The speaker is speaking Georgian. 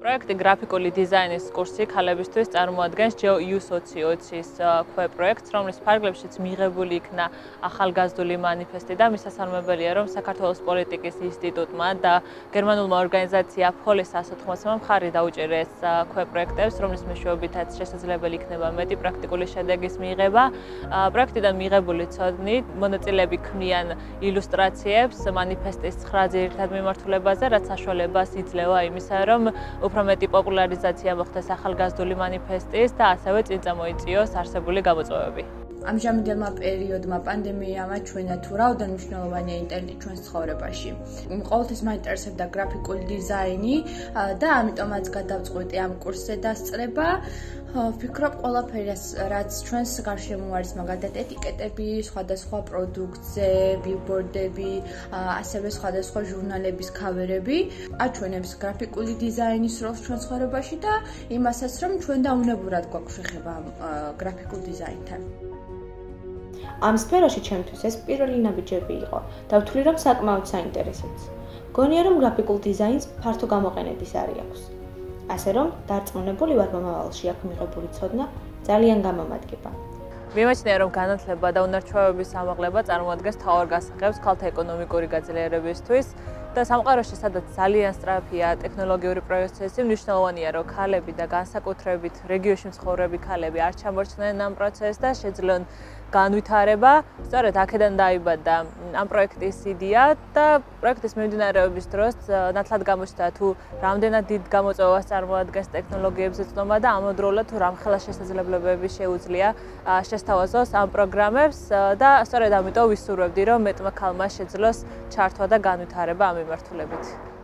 პროექტი გრაფიკული დიზაინის კურსი ქალებისთვის წარმოადგენს JU2020-ის პროექტს, რომლის ფარგლებშიც მიღებული იქნა ახალგაზრდული მანიფესტი და მისასალმებელია, რომ საქართველოს პოლიტიკის ინსტიტუტმა და გერმანულმა ორგანიზაცია FOLES 180-მა მხარი დაუჭერეს პროექტებს, რომლის მეშვეობითაც შესაძლებელი იქნება მეტი პრაქტიკული შედეგის მიღება. პროექტიდან მიღებული ცოდნით მონაწილეები ქმნიან ილუსტრაციებს მანიფესტის 9 ძირითად მიმართულებაზე, რაც საშუალებას იძლევა იმისა, რომ უფრო მეტი პოპულარიზაცია მოხდეს ახალგაზრდული მანიფესტის და ასევე წინ წამოიწიოს არსებული გამოწვევები. ამჟამინდელმა პერიოდმა პანდემიამა ჩვენა თუ რაოდენ მნიშვნელოვანია ინტერნეტი ჩვენს ცხოვრებაში. ყოველთვის მაინტერესებდა გრაფიკული დიზაინი და ამიტომაც გადავწყვიტე ამ კურსზე დასწრება. ვფიქრობ, ყველაფერი რაც ჩვენს გარშემო არის, მაგალითად ეტიკეტები, სხვადასხვა პროდუქტზე, ბილბორდები, ასევე სხვადასხვა ჟურნალების ქავერები აჩვენებს გრაფიკული დიზაინის როლს ჩვენს ცხოვრებაში და იმასაც, რომ ჩვენ დაუნებურად გვაქვს შეხება გრაფიკულ დიზაინთან. ამ სფეროში ჩემთვის ეს პირველი ნაბიჯები იყო და ვთვლი, რომ საკმაოდ საინტერესოც. გონია, რომ გრაფიკულ დიზაინს ფართო გამოყენების არი აქვს. ასე რომ, დარწმუნებული ვარ, რომ მომავალში აქ მიღებული ცოდნა ძალიან გამომადგება. მიმაჩნია, რომ განათლება და უნარ-ჩვევების ამაღლება წარმოადგენს მთავარ გასაღებს ქალთა ეკონომიკური გაძლიერებისთვის და სამყაროში, სადაც ძალიან სწრაფია ტექნოლოგიური პროცესი, მნიშვნელოვანია, რომ ქალები და განსაკუთრებით რეგიონში მცხოვრები ქალები არ ჩამორჩნენ ამ პროცესს და შეძლონ განვითარება. სწორედ აქედან დაიბადა ამ პროექტის იდეა და პროექტის მიმდინარეობის დროს ნათლად გამოჩნდა თუ რამდენად დიდ გამოწვევას წარმოადგენს ტექნოლოგიებზე ცნობა და ამავდროულად თუ რამხელა შესაძლებლობები შეუძლია შესთავაზოს ამ პროგრამებს და სწორედ ამიტომ ვისურვებდი, რომ მეტმა ქალმა შეძლოს ჩართვა და განვითარება ამ მიმართულებით.